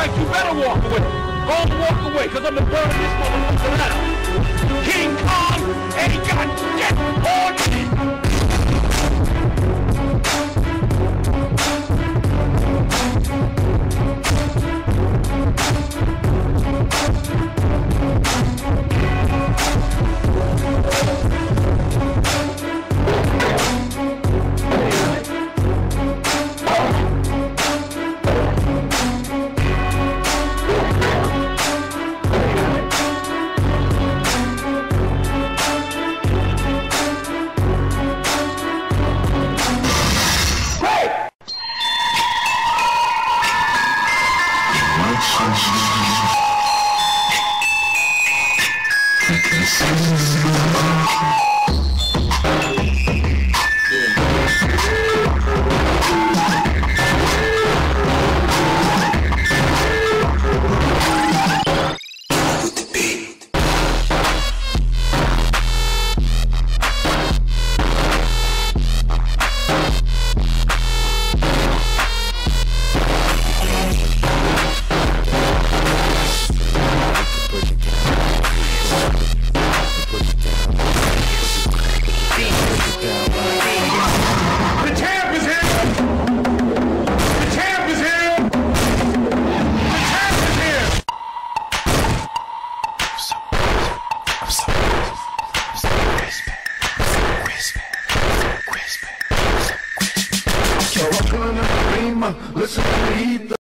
like you better walk away. Go and walk away, cause I'm the burn this motherfucker out. King Kong ain't got shit on me. Listen to me.